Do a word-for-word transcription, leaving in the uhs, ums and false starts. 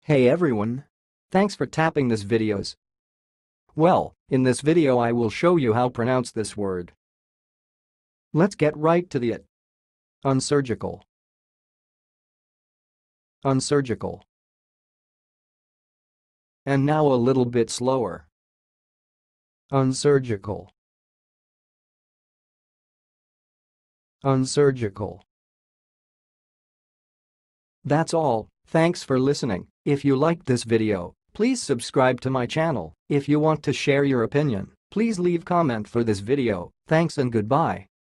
Hey everyone! Thanks for tapping this videos. Well, in this video I will show you how to pronounce this word. Let's get right to the it. Unsurgical. Unsurgical. And now a little bit slower. Unsurgical. Unsurgical. That's all. Thanks for listening. If you liked this video, please subscribe to my channel. If you want to share your opinion, please leave comment for this video. Thanks and goodbye.